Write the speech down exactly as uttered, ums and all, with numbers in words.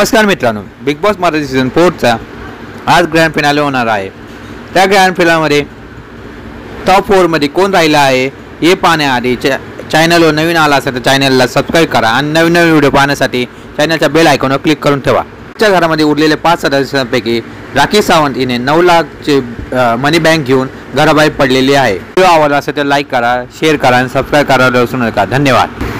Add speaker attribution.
Speaker 1: नमस्कार मित्रांनो, big boss Marathi season फोरचा आज ग्रँड फिनाले होणार आहे। त्या ग्रँड फिनालेमध्ये टॉप फोरमध्ये कोण राहिला आहे हे पाहण्याआधी चॅनलवर नवीन आला असेल तर चॅनलला सबस्क्राईब करा आणि नवीन नवीन व्हिडिओ पाहण्यासाठी चॅनलच्या बेल आयकॉनवर क्लिक करून ठेवा। आमच्या घरामध्ये उरलेले पाच सदस्यांपैकी राखी सावंत हिने नऊ लाखचे मनी बँक घेऊन घराबाहेर पडलेली आहे। व्हिडिओ आवडला असेल तर लाईक करा, शेअर करा आणि सबस्क्राईब करायला विसरू नका। धन्यवाद।